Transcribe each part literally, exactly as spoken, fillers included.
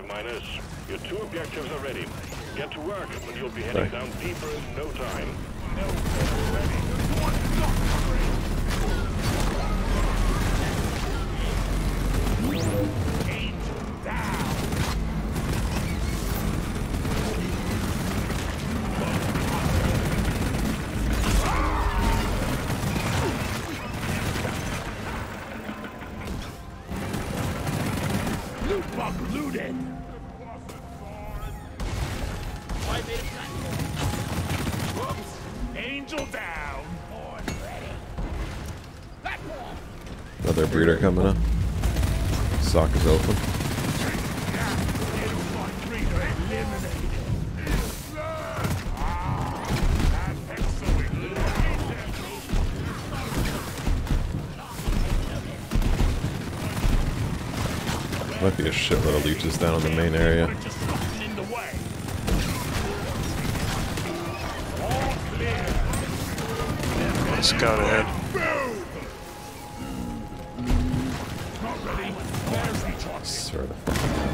Affirmative, Miners. Your two objectives are ready. Get to work, but you'll be heading down deeper in no time. No, ready. Angel down. Loot box looted. Whoops. Angel down. Another breeder coming up. Sock is open. Might be a shitload of leeches down in the main area. Scout ahead. Sort of.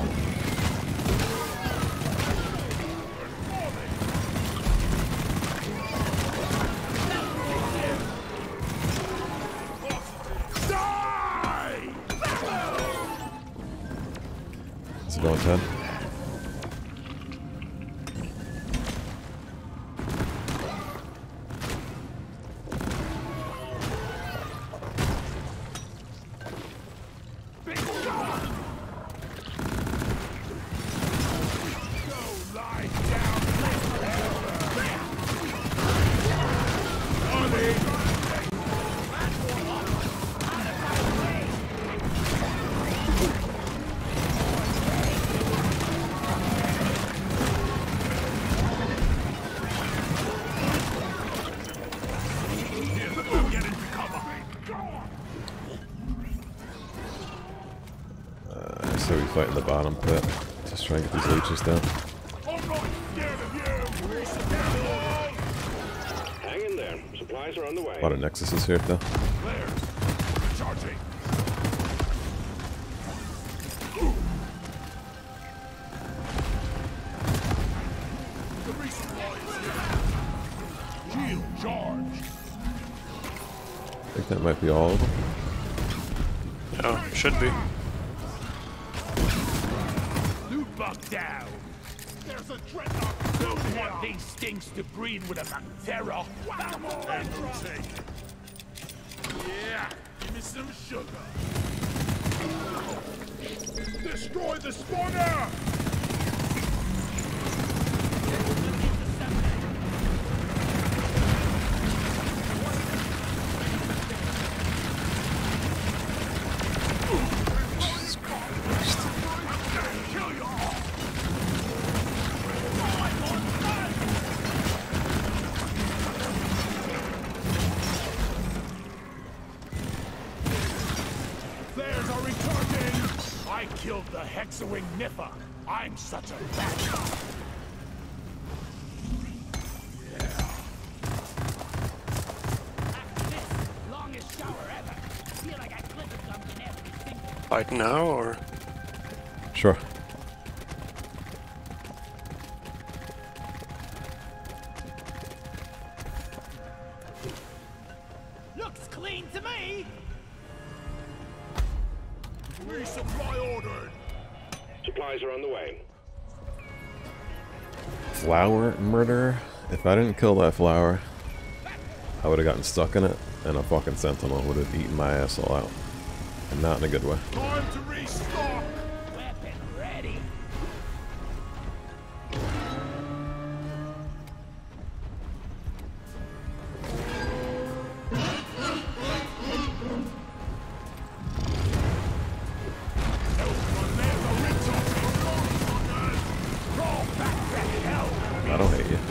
Is it going ten? So we fight in the bottom pit. Just try and get these leeches down. Hang in there. Supplies are on the way. A lot of nexuses here though. Charging. Shield charged. I think that might be all of them. Oh, should be. Loot bug down. There's a dreadnought. Don't want these stinks to breed with a Mactera. And we'll take it. Yeah, give me some sugar. Destroy the spawner! I killed the Hexawing Niffa. I'm such a bad guy. Yeah. Longest shower ever. Feel like I clipped something every single. Fight now or? Sure. Looks clean to me. Resupply ordered. Supplies are on the way. Flower murderer? If I didn't kill that flower, I would have gotten stuck in it, and a fucking sentinel would have eaten my ass all out. And not in a good way. Time to restock. Weapon ready. I don't hate you.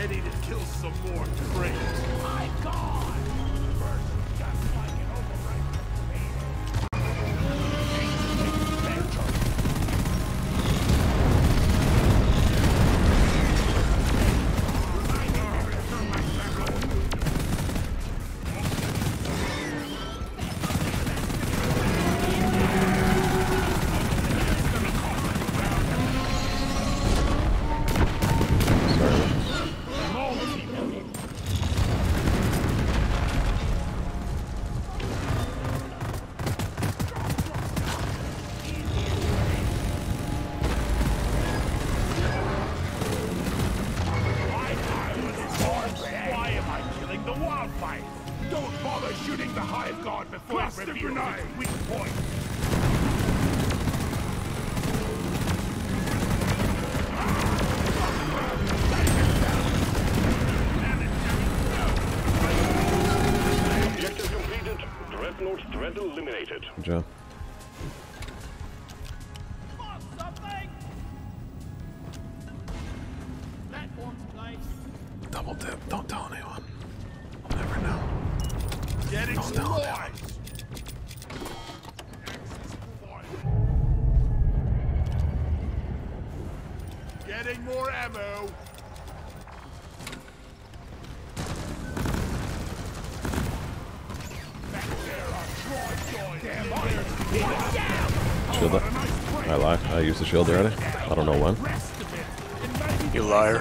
ready to kill some more crates. My God! Just like an overripe Don't bother shooting the hive guard before it reveals its weak point. Objective completed. Dreadnought threat eliminated. Good job. Double dip. Don't tell anyone. I'll never know. Getting Don't tell anyone. Getting more ammo. Back there on Troy Joy. Damn iron. Shield up. I lie. I used the shield already. I don't know when. You liar.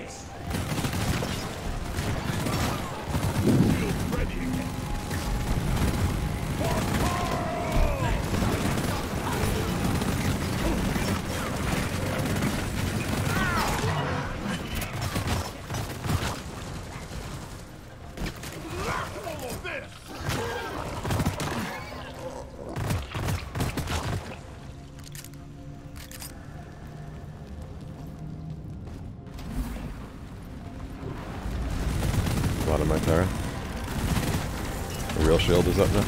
A lot of my turret. The real shield is up now.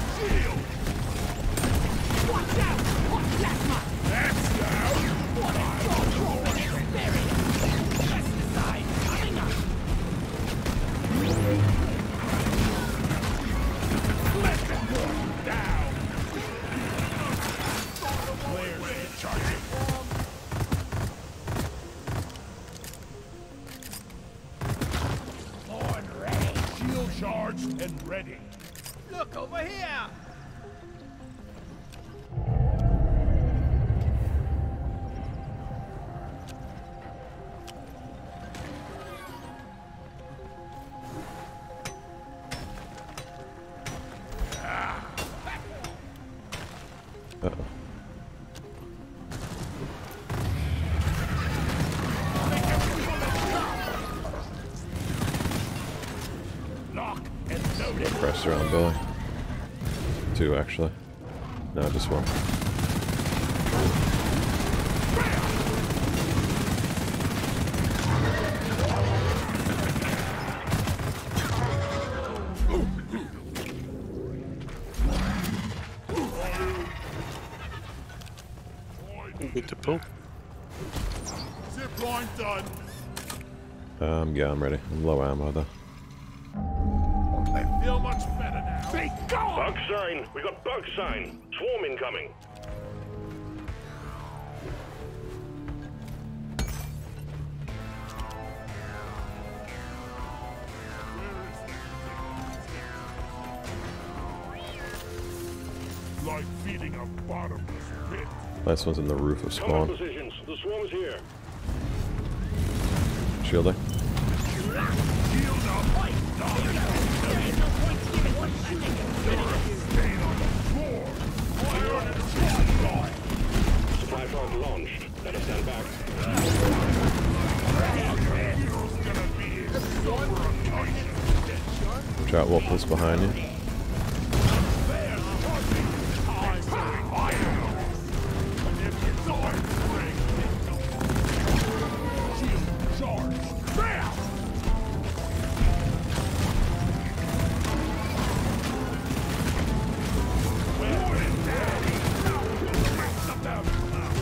Charged and ready. Look over here! Uh-oh. Pressure on Billy. Two, actually. No, just one. Good to pull. Zip line done. Um, yeah, I'm ready. I'm low ammo though. I feel much better now. Be gone! Bug sign. We got bug sign. Swarm incoming. Like feeding a bottomless pit. Last one's in the roof of Combat spawn. positions. The swarm is here. Shielding. Shield up. Supply pod launched. Let us stand back. Watch out, Wolf's behind you.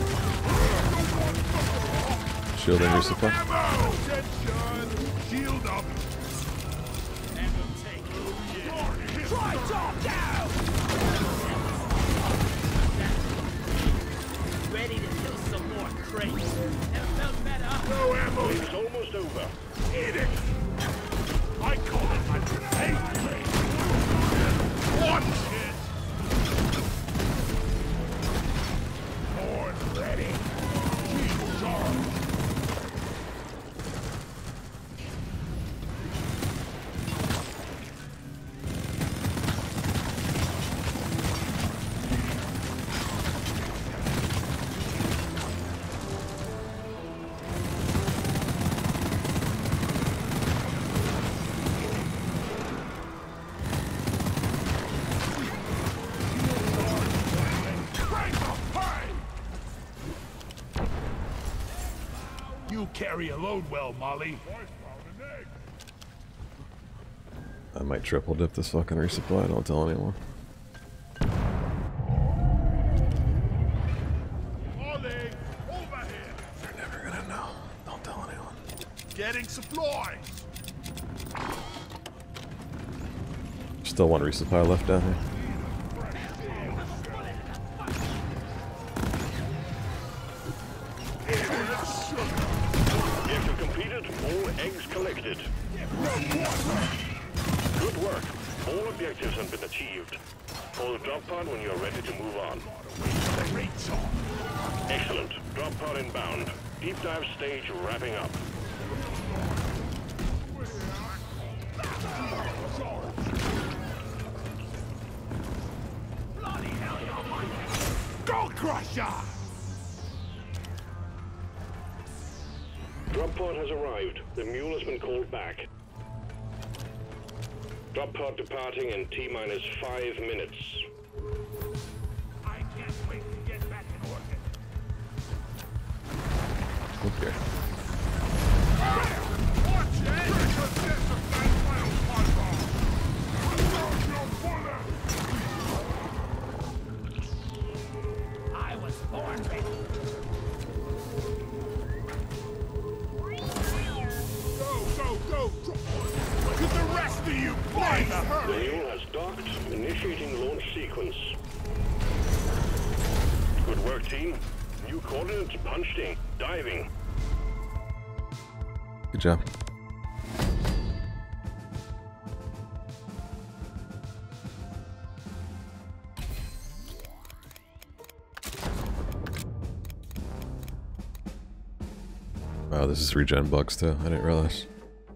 Shielding your supply. Shield up. crate. Never felt better. No ammo. It's almost over. Eat it. I call it my grenade crate. Watch it. Horn ready. Shield charged. You carry a load well, Molly. I might triple dip this fucking resupply, don't tell anyone. Molly, over here. They're never gonna know. Don't tell anyone. Getting supplies. Still one resupply left down here. Objective completed. All eggs collected. Good work. All objectives have been achieved. Call the drop pod when you are ready to move on. Excellent. Drop pod inbound. Deep dive stage wrapping up. Go Crusher! Drop pod has arrived. The mule has been called back. Drop pod departing in T-minus five minutes. I can't wait to get back in orbit. Okay. Watch it! I was born ready. Go, go, go! To the rest of you, please! The Hurry! mule has docked. Initiating launch sequence. Good work, team. New coordinates punched in. Diving. Good job. Wow, this is regen bugs too. I didn't realize.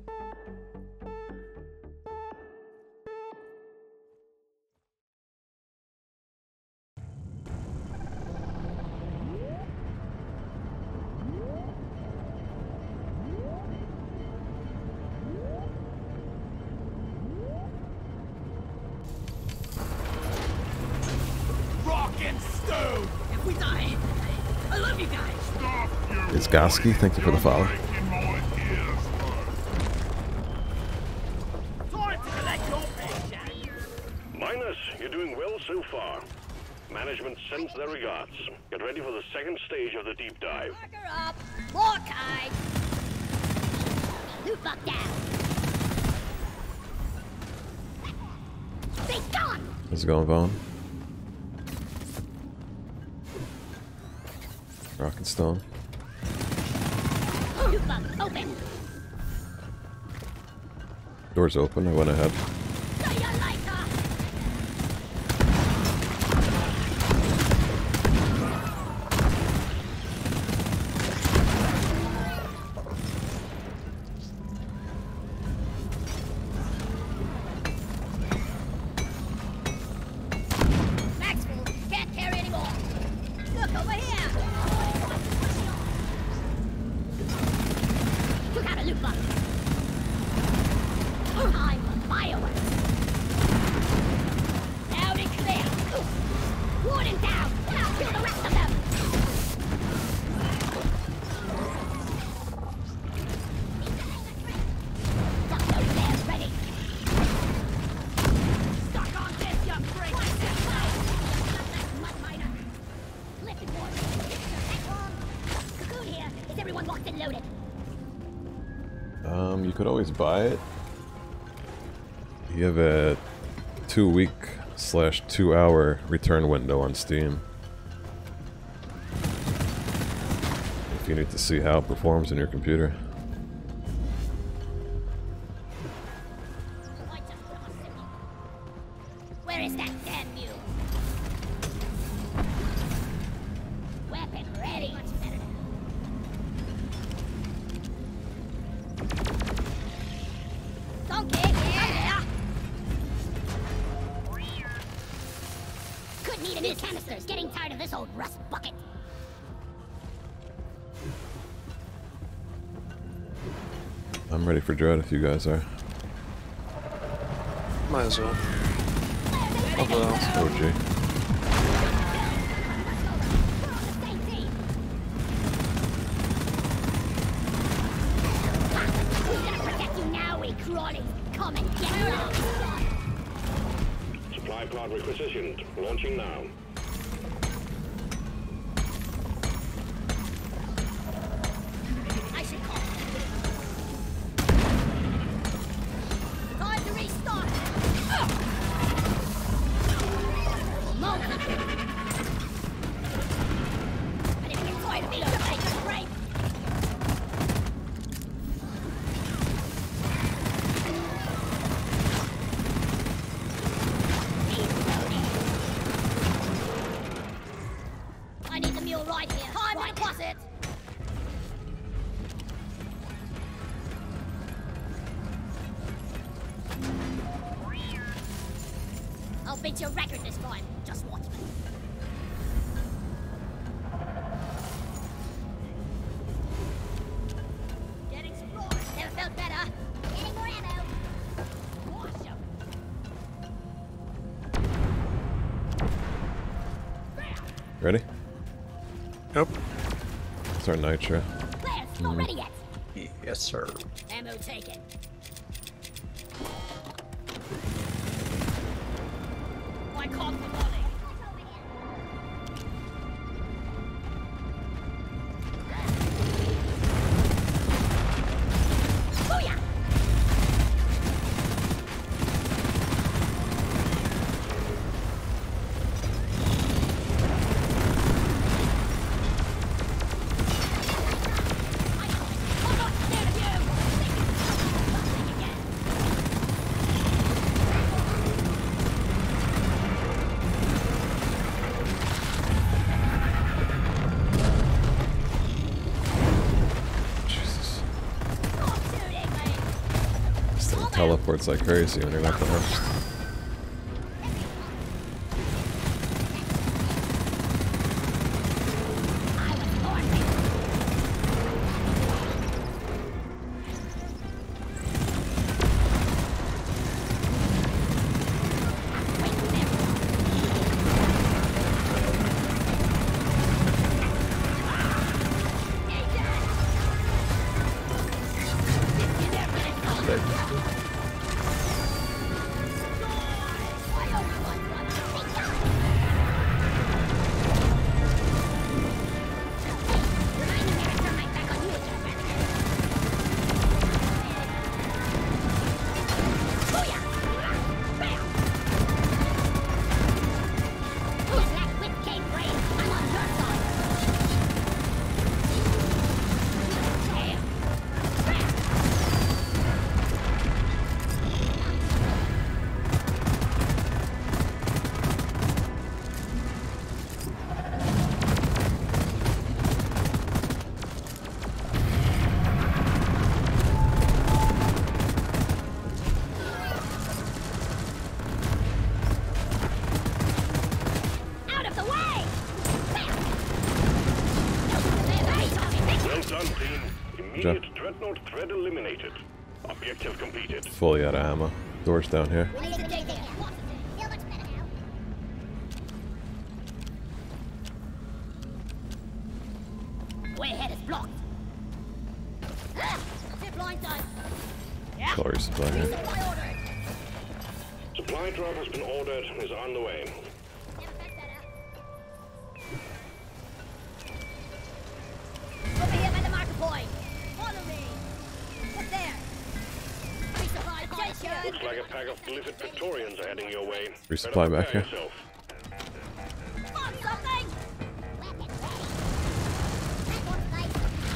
Rock and stone! If we die, I love you guys. Stop your It's Goski. Thank you for the follow. making my ears hurt. Time to collect your paycheck. Minus, you're doing well so far. Management sends their regards. Get ready for the second stage of the deep dive. Lock her up. More time. Loot buck down. They gone. How's it going, Vaughn? Rock and stone. Loot buck open. Doors open. I went ahead. So you like her. Maxwell can't carry anymore. Look over here. Took out a loot buck. Time for fireworks. Loud and clear. Warden down. I'll kill the rest of them. Got those bears ready. Stuck on this, you freak. Mud miner. Flip it, Warden. Cocoon here. Is everyone locked and loaded? Um, you could always buy it. You have a two week slash two hour return window on Steam. you need to see how it performs in your computer. Where is that damn mule? Weapon ready. Much better now. Donkey, yeah. Could need a new canisters. Getting tired of this old rust bucket. I'm ready for Dread if you guys are. Might as well. Although, O G. Who's gonna protect you now, we crawlies? Come and get her. Supply plot requisitioned. Launching now. I should call. Time to restart. Moment. I didn't get tired of me. Somebody just break. I need the mule right here. Time right to cross it. I'll beat your record this time. Just watch me. Get explored. Never felt better. Getting more ammo. Awesome. Ready? yep. Start Nitro. Players, not ready yet. Yes, sir. Ammo taken. My cogs are rolling. Booyah! I'm not scared of you! Something again. Jesus. Stop shooting me! This thing teleports like crazy when you're not the host. I was born with Who's that with Cape Brain? I'm on your side. Damn. Out of the way! Well done, team. Immediate dreadnought threat eliminated. Objective completed. Fully out of ammo. Doors down here. We need to take it. Feel much better now. Way ahead is blocked. Ah! Zip line done. Yeah. Color supply here. Supply ordered. Supply drop has been ordered and is on the way. Never felt better. Over here by the marker point. Follow me. What's there? Resupply attention. Looks like a pack of Glyphid Praetorians are heading your way. Resupply Better back prepare here. yourself. On something. Weapon ready. Platform site.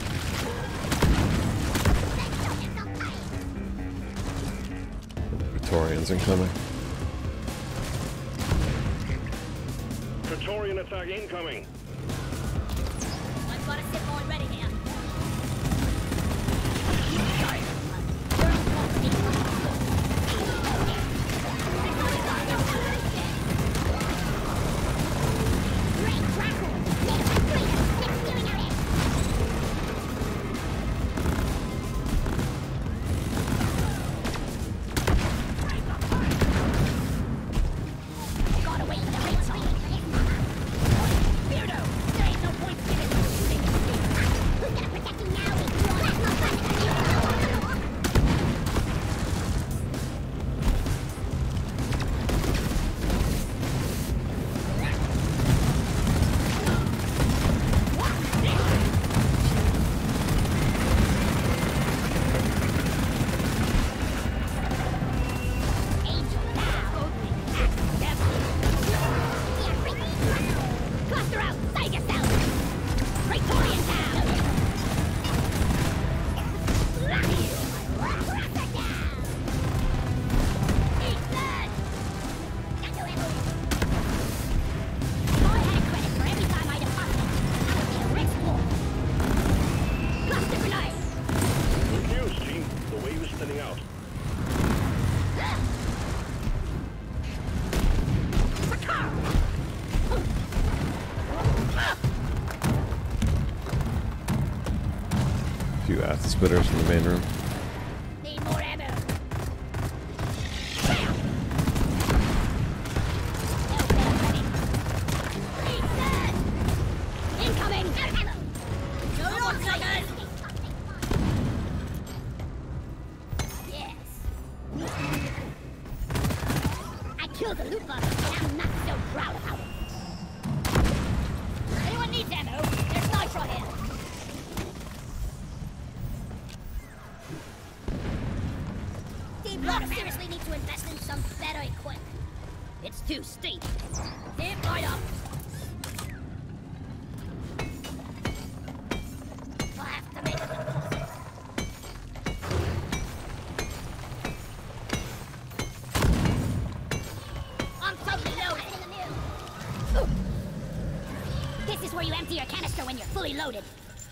Praetorians incoming. Praetorian attack incoming. I've got a sit boy ready here. Few acid spitters from the main room. Need more ammo. Incoming! No more suckers! Yes. I killed the loot bug, and I'm not so proud about it. Anyone needs ammo? There's nitro here. Block seriously need to invest in some better equipment. It's too steep. Zip right up. I'll have to make a deposit. I'm totally loaded. Ooh. This is where you empty your canister when you're fully loaded.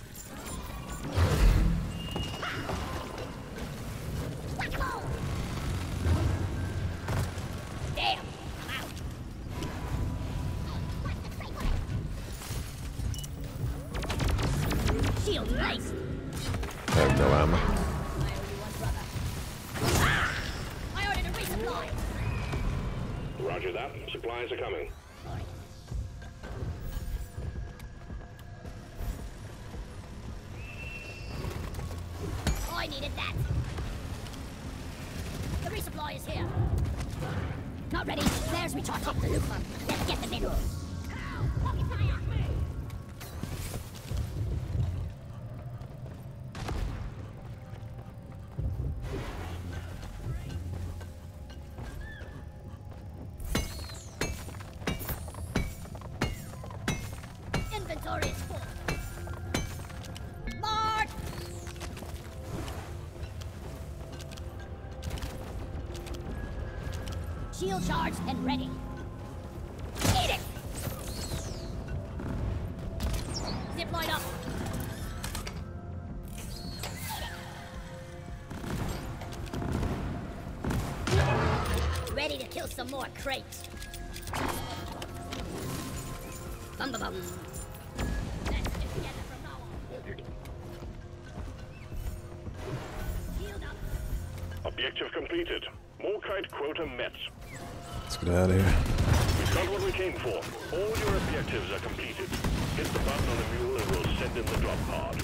I have no ammo. I ordered a resupply. Roger that. Supplies are coming. I needed that. The resupply is here. Not ready. There's recharge up the loop pump. Let's get the minerals. Inventory is full. Mark! Shield charged and ready. Eat it! Zip line up. Ready to kill some more crates. Bum bum bum. Let's get together from now on. Shield up. Objective completed. Morkite quota met. Let's get out of here. We've got what we came for. All your objectives are completed. Hit the button on the mule and we'll send in the drop pod.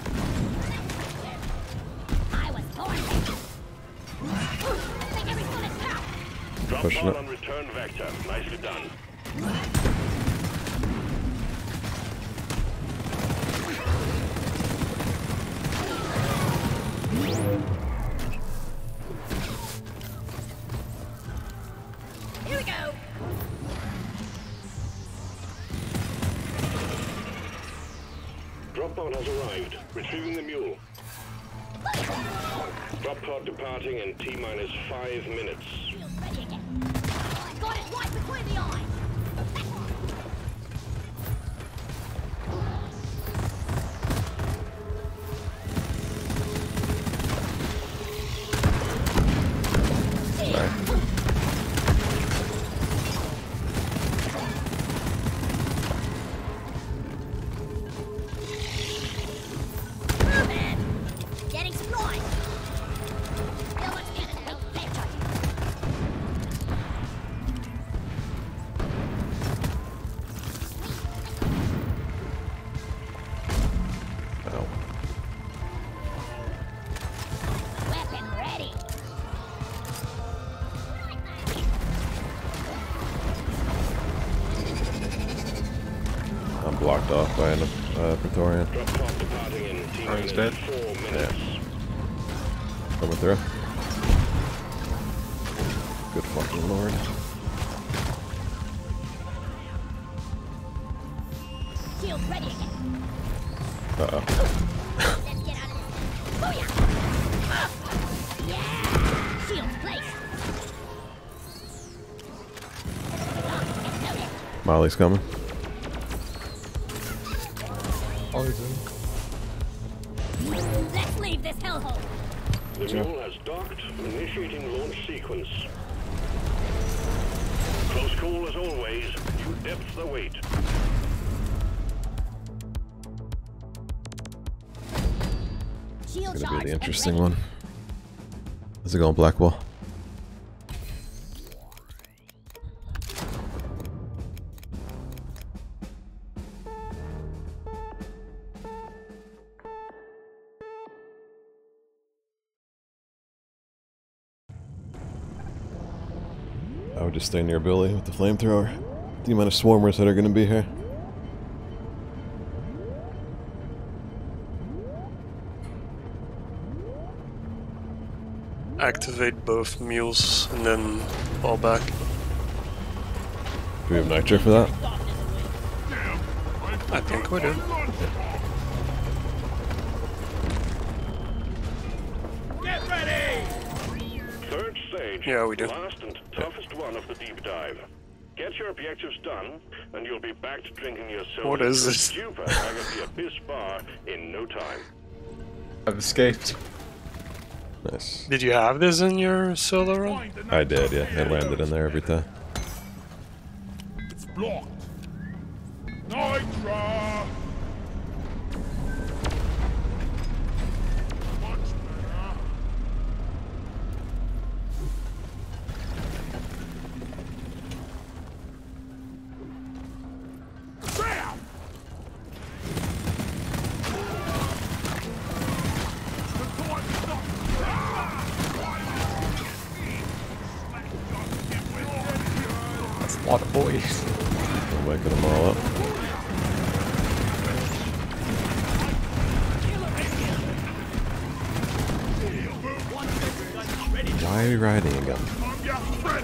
I was born ready. I think every bullet counts. Drop Pushing pod it. on return vector. Nicely done. Here we go. Drop pod has arrived. Retrieving the mule. Drop pod departing in T minus five minutes. Shields ready again. Got it right between the eyes. Sorry. Man, getting some noise. Feel much better now. Pay attention. Ow. Weapon ready. I'm blocked off by an uh, Praetorian. Drop pod departing in T Oh, he's minus dead? four minutes. Coming through. Good fucking lord. Shields ready again. Uh-oh. Let's get out of this. Booyah! Ah! Yeah! Shields placed. Ah, exploded. Molly's coming. Always in. Let's leave this hellhole. The mule has docked, initiating launch sequence. Close call as always. You depth the weight. Shield Gonna charge be the and interesting ready. one. How's it going, Blackwall? I would just stay near Billy with the flamethrower. The amount of swarmers that are gonna be here. Activate both mules and then fall back. Do we have nitro for that? I think we do. Get ready! Third stage. Yeah, we do. Last and toughest one of the deep dive. Get your objectives done, and you'll be back to drinking yourself What is into a this? stupor out of the Abyss Bar in no time. I've escaped. Nice. Did you have this in your solo run? Find the I did, yeah. nitro It landed in there every time. It's blocked. Nitro! Much better. Bam! The time's up. Ah! That's a lot of boys. I'm waking them all up. Why are you riding again? I'm your friend.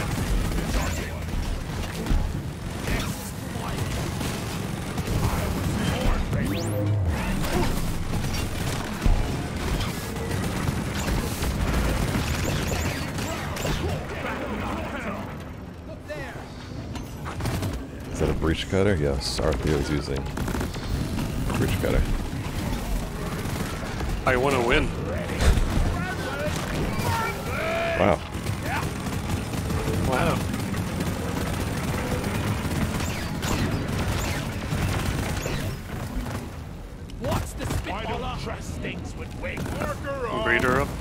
Is that a breach cutter? Yes, Arthur is using breach cutter. I want to win. Wow. Wow. What's the spitballer? I don't trust things with wings. Marker up. Breeder up.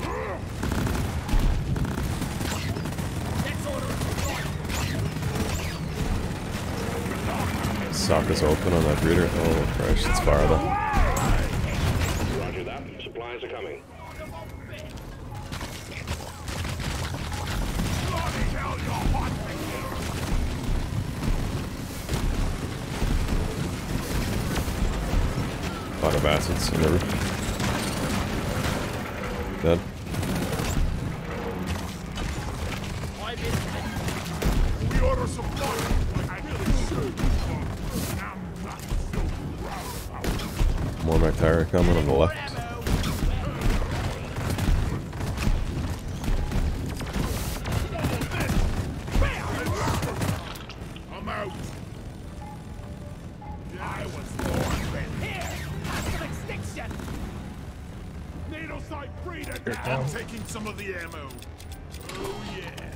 Let's order Sock is open on that breeder. Oh, Christ, it's far though. Roger that. Supplies are coming. Lot of acids in the roof. Dead. We order supply. I really should. I'm not so proud. More Mactara coming on the left. I'm taking some of the ammo. Oh yeah.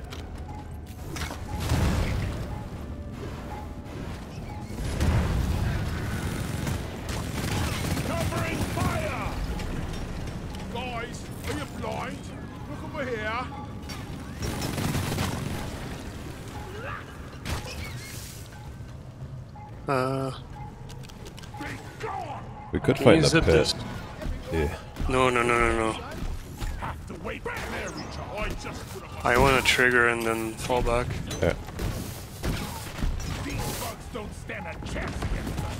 Covering fire! Guys, are you blind? Look over here. Uh, We could can fight you in the zip pit. this? Yeah. No, no, no, no, no. Have to wait for Mary to I just put up I want to trigger and then fall back. Yeah. these bugs don't stand a chance against us.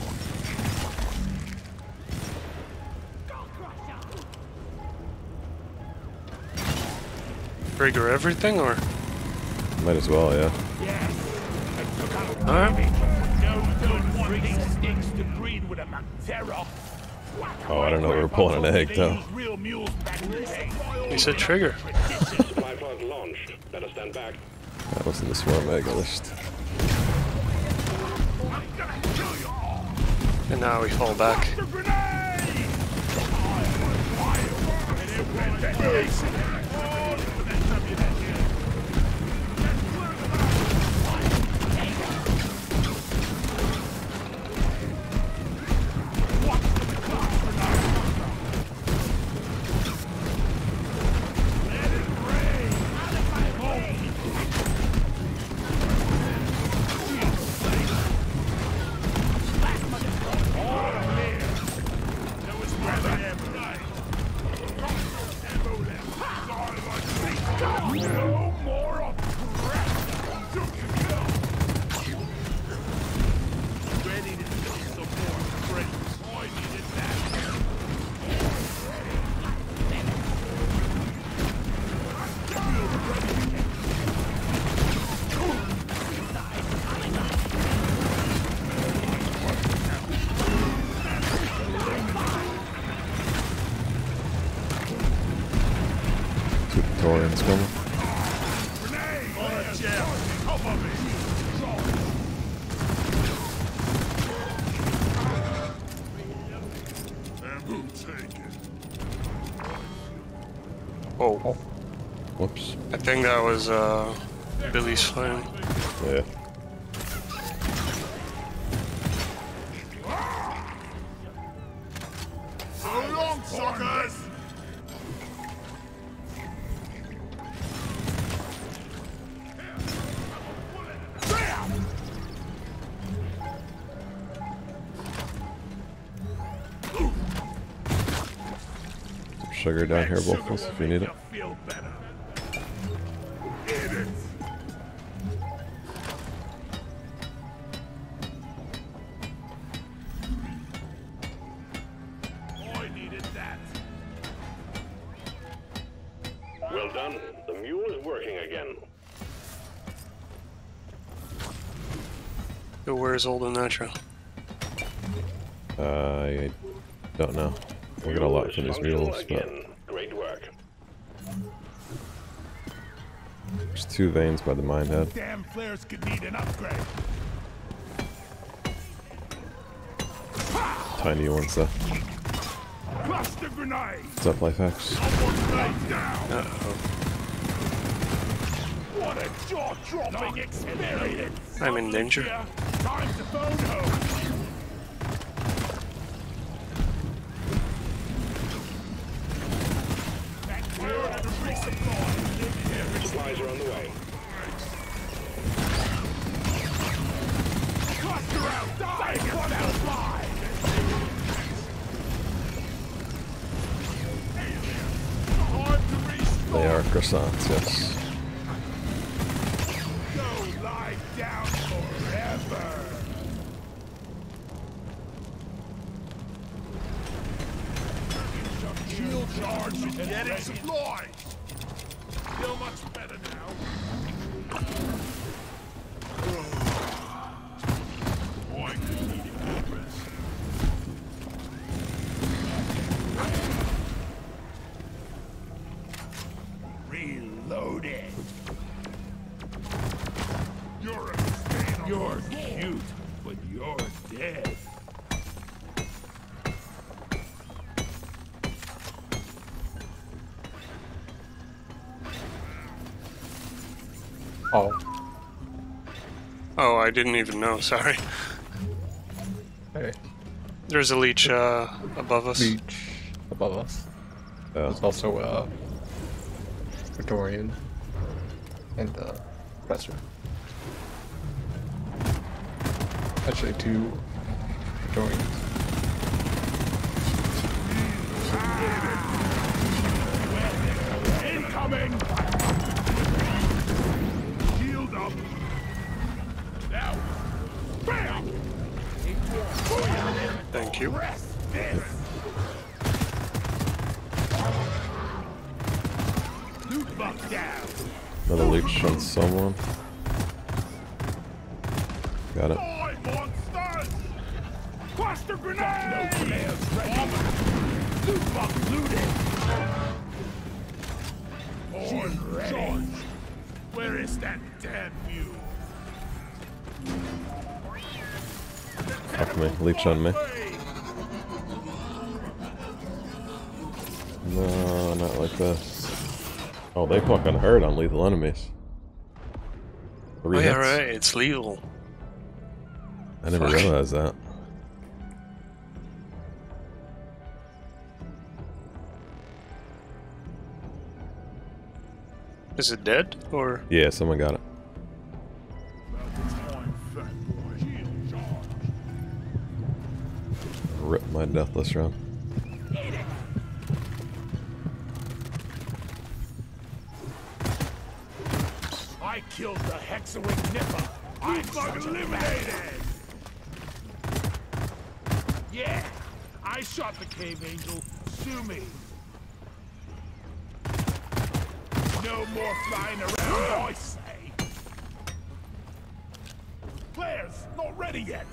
Trigger everything, or? Might as well, yeah. Alright. No, don't want these stinks to breed with a Manterra. Oh, I don't know. We were pulling an egg, They though. use real mules back in the day. You said trigger. Supply pod launched. Better stand back. That wasn't the swarm egg, at least. I'm gonna kill you all. And now we fall back. The grenade! No more of crap! Ready to see some more crates. I needed that. Two Praetorians coming. Grenade! On a chair! Cover me! Ammo taken. Oh, Whoops. I think that was uh, Billy's flame. Yeah. So long, suckers! Some sugar down here, Wolfos, if you need it. Feel better. Eat it. I needed that. Well done. The mule is working again. Yo, where's Old and Nitro? Uh, I don't know. We'll get a lot from these Functional mules, but again. Great work. there's two veins by the mine head. Damn flares could need an upgrade. Tiny ones, though. Cluster grenade. What's up, Lifehacks? Grenade down. Uh-oh. What a jaw-dropping experience. I'm in danger. Yeah, time to phone home. Supplies are on the way. Cluster out! Die! One out five! Time to reach. They are croissants, yes. Go lie down forever. Shield charge and getting supplies. Feel much better now. Boy, could need a good rest. Reloaded. You're a stain. You're cute, but you're dead. Oh, Oh, I didn't even know, sorry. hey. There's a leech uh, above us. Beach above us. Oh. There's also a Praetorian and a Professor. Actually, two Praetorians. Incoming! Shield up! Now! Bam! Thank you. Press this! Loot buck down! Another leech on someone. Got it. Die, monsters! Cluster grenade! No flares ready! Loot buck looted! On ready! Where is that damn mule? Fuck me. Leech on me. No, not like this. Oh, they fucking hurt on lethal enemies. Three Oh yeah, hits. right, it's lethal. I never Fuck. realized that. Is it dead, or? Yeah, someone got it. Time, fat boy. Shield charge. Rip my deathless round. I killed the Hexawing Nipper. I'm fucking eliminated. Yeah, I shot the cave angel. Sue me. No more flying around, I say. Players, not ready yet.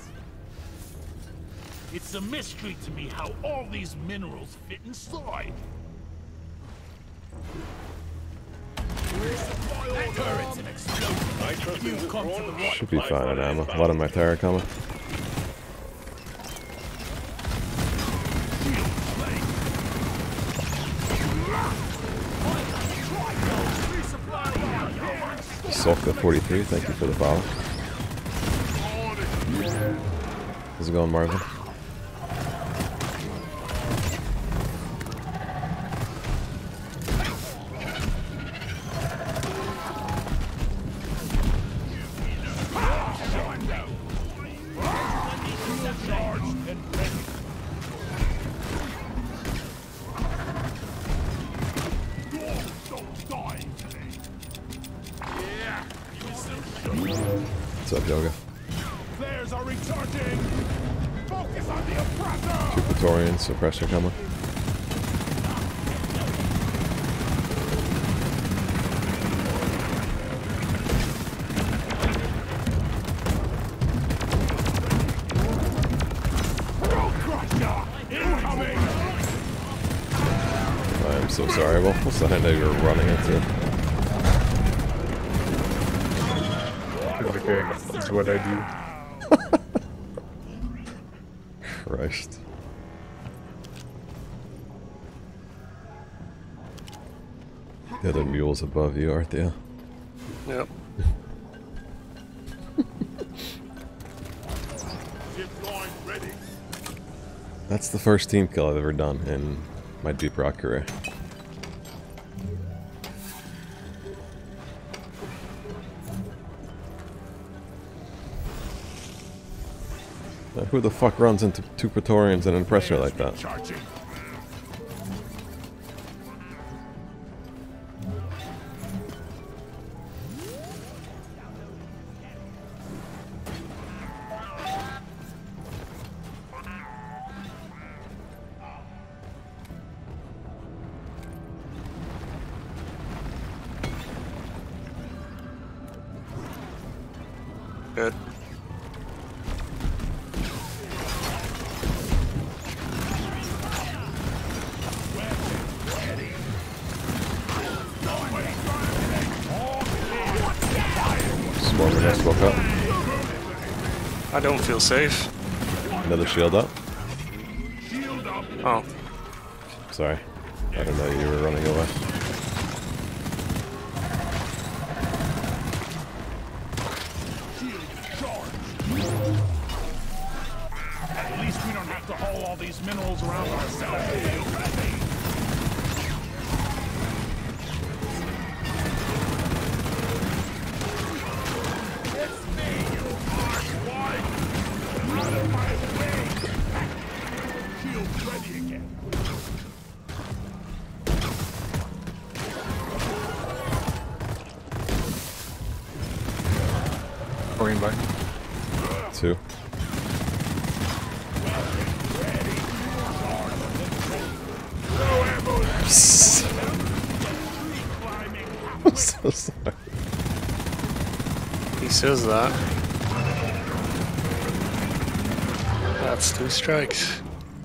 It's a mystery to me how all these minerals fit inside. That turret's an explosion. I trust in You've this come to the drone. right Should be fine in ammo. A lot of my terror coming. shield plate. Sulka forty-three, thank you for the follow. How's it going, Marvin? What's up, Yoga? Flares are recharging. Focus on the oppressor. Two Praetorians, suppressor coming. Incoming. I am so sorry, Wolf. I didn't know you were running into it. It's okay, that's what I do. Christ. The other mules above you, aren't they? Yep. Ship line ready. That's the first team kill I've ever done in my Deep Rock career. Now, who the fuck runs into two Praetorians and an Oppressor like that? Charging. Good. Swarming us woke up. I don't feel safe. Another shield up. Oh, Sorry. I didn't know you were running away. Praetorian by? Two. I'm so sorry. He says that. That's two strikes.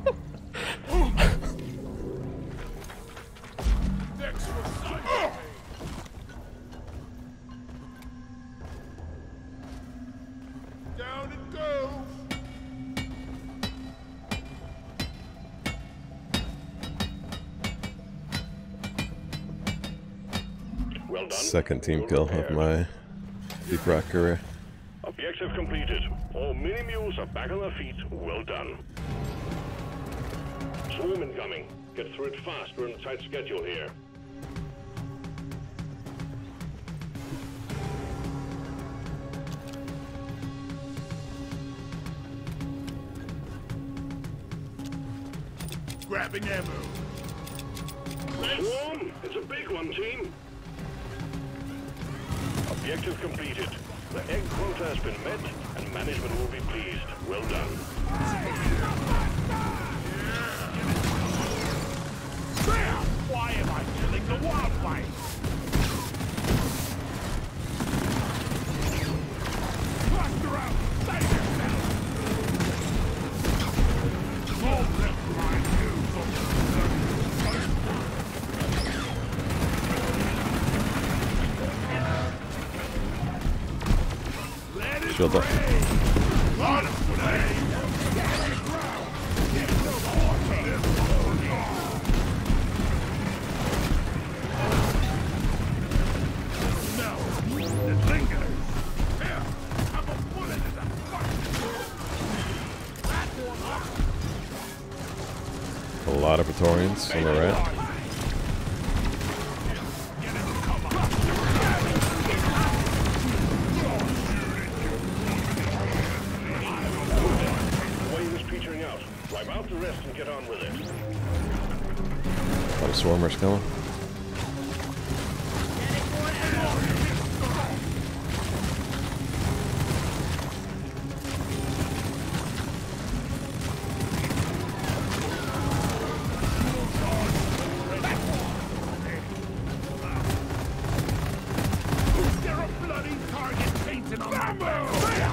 Down it goes. Well done. Second team Well kill of repaired. my Deep Rock career. Objective completed. All mini mules are back on their feet. Well done. Swarm incoming. Get through it fast. We're on a tight schedule here. Grabbing ammo. Swarm! It's a big one, team. Objective completed. The egg quota has been met, and management will be pleased. Well done. Why am I killing the wildlife? Cluster out! Save yourself! All left behind you from Let it Shield up. rain! Let it rain! Get on the ground! Get the water! No, it lingers. Here, have a bullet in the fuck. Platform up. A lot of Praetorians on the right. Get in cover. The wave is petering out. Wipe out the rest and get on with it. A lot of swarmers coming. Is there a bloody target painted on that map?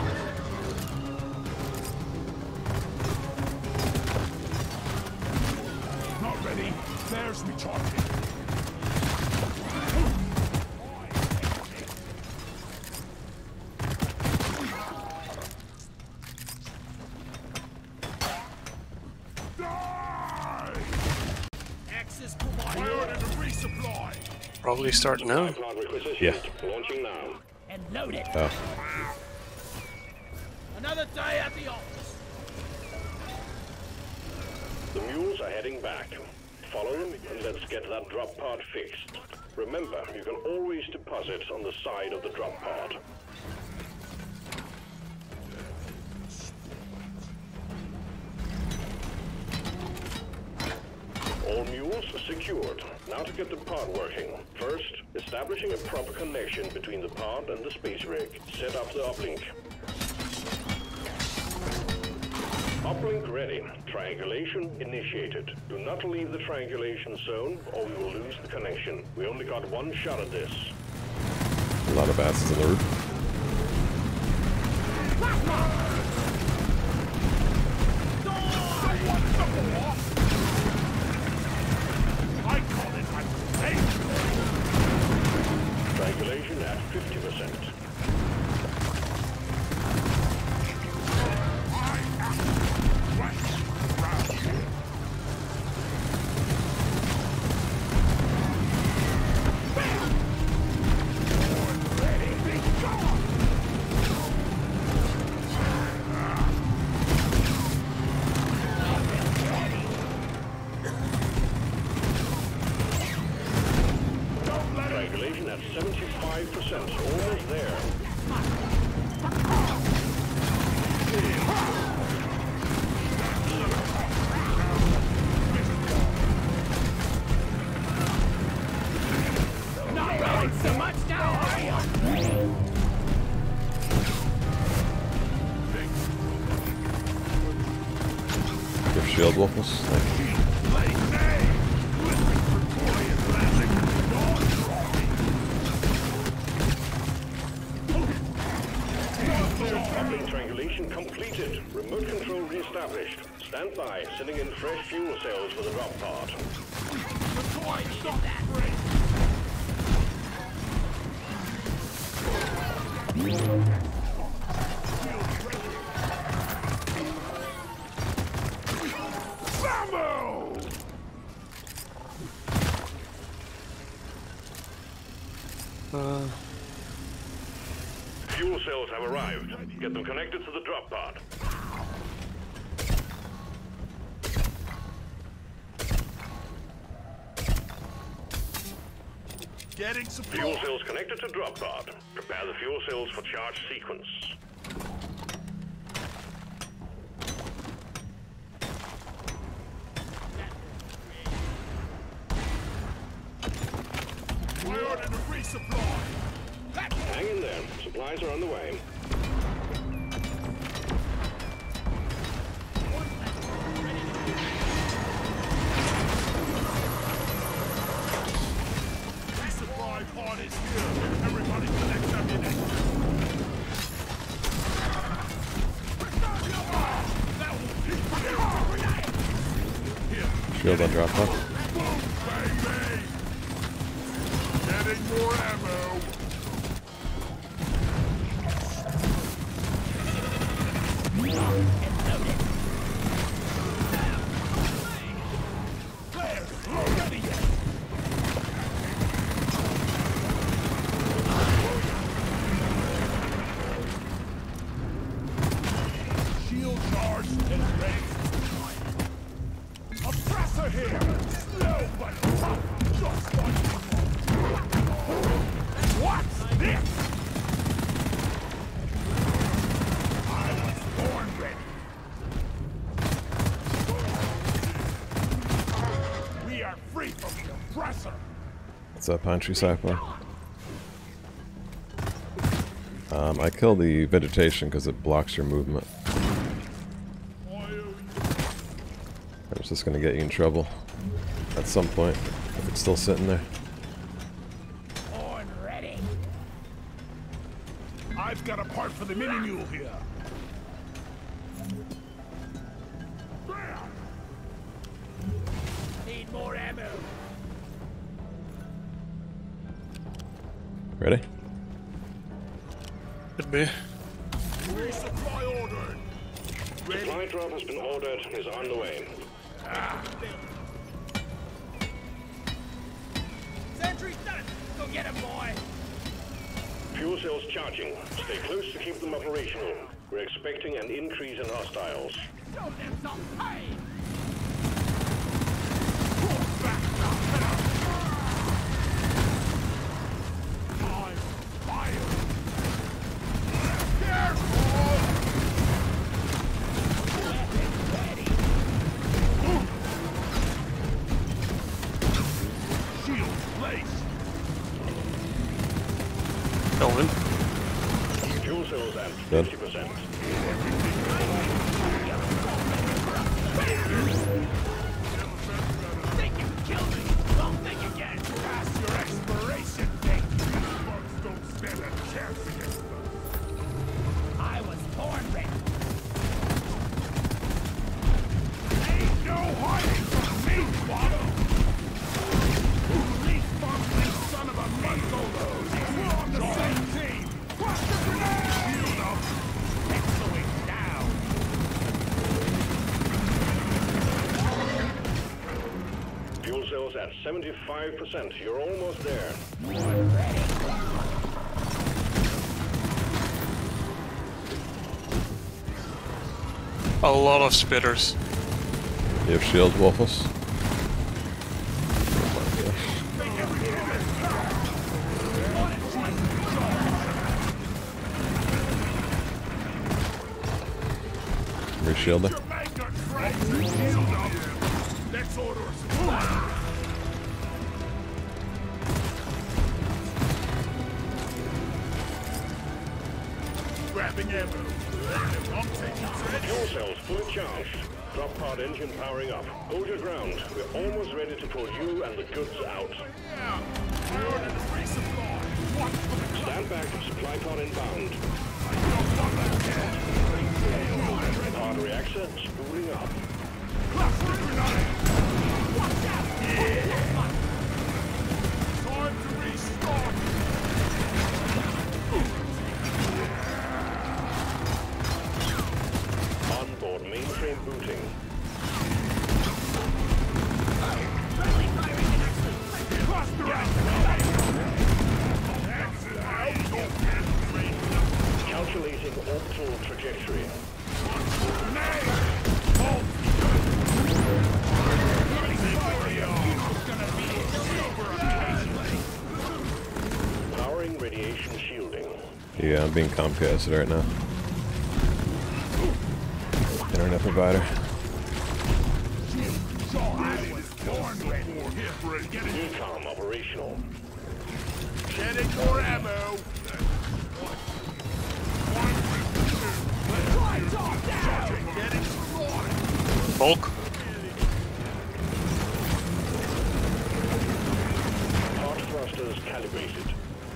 Not ready. There's me target. Die! Access provided. Where did the resupply? Probably start now. Plant requisitioned. Yeah. Launching now. And load it. Oh, Another day at the office. The mules are heading back. Follow them and let's get that drop pod fixed. Remember, you can always deposit on the side of the drop pod. All mules secured. Now to get the pod working. First, establishing a proper connection between the pod and the space rig. Set up the uplink. Uplink ready. Triangulation initiated. Do not leave the triangulation zone or we will lose the connection. We only got one shot at this. a lot of asses on the roof. I call it my safe. Triangulation at fifty percent. Triangulation at seventy-five percent. Almost there. Not rolling so much now, are you? shield Wolfus. Thank you. Uplink triangulation completed. Remote control reestablished. Stand by, sending in fresh fuel cells for the drop pod. Uh, Fuel cells have arrived. Get them connected to the drop pod. Getting Fuel support. cells connected to drop pod. Prepare the fuel cells for charge sequence. We ordered a resupply. Hang in there. Supplies are on the way. Resupply pod is here. Everybody collect ammunition. That will keep here. Shield on drop pod. Boom, baby. Getting more ammo. There, ready yet. Shield charged and ready. Oppressor here! Slow but tough, just like you want. What's this? I was born ready. We are free from the oppressor. What's that pine tree cypher? Um, I kill the vegetation because it blocks your movement. It's just gonna get you in trouble at some point if it's still sitting there. Born ready. I've got a part for the mini mule here. Need more ammo. Ready? could be. Resupply ordered. Supply drop has been ordered and is on the way. Sentry's done. Go get him, boy. Fuel cells charging. Stay close to keep them operational. We're expecting an increase in hostiles. Show them some pain. I'm fired. Shield placed. Kelvin. Fuel cells at Good. fifty percent. Think you can kill me? Don't think again. Pass your expiration date. Bugs don't stand a chance against them. I was born ready. Ain't no hiding from me, Watto. Leaf bumbling son of a Mongolo. We're on the same team. Crush the grenade! Shield up. Penciling down. Fuel cells at seventy-five percent. You're almost there. A lot of spitters. You have shield, Wolfus? Reshield there. Jamaica trades and shield up. Let's order a supply. Grabbing ammo. I'm taking Fuel cells fully charged. Drop pod engine powering up. Hold your ground. We're almost ready to pull you and the goods out. Yeah, I ordered a resupply. Watch for the Stand back. Supply pod inbound. Pod reactor spooling up. cluster grenade. Watch out! Yeah. Time to restart. Onboard mainframe booting. Cluster Calculating orbital trajectory. Powering radiation shielding. Yeah, I'm being Comcasted right now. Internet provider. Decom operational. Getting more ammo. Getting slaughtered. Bulk. Pod thrusters calibrated.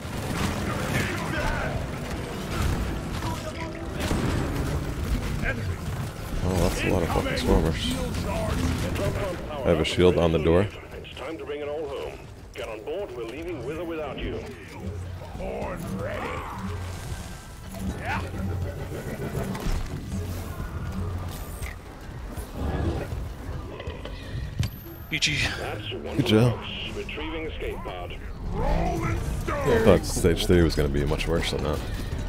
Oh, that's a lot of fucking swarmers. Drop pod power I have a shield on the door. It's time to bring it all home. Get on board. We're leaving with or without you. Born ready. Yeah. G G. That's one Good job. Retrieving escape pod. Rolling stone. I thought stage three was going to be much worse than that.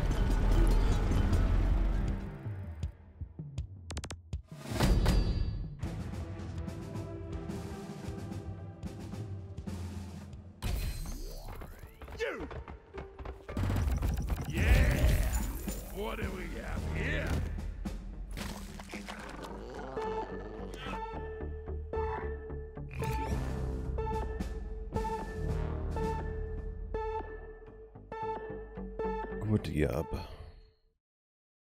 You. Yeah. What do we have here? Good job.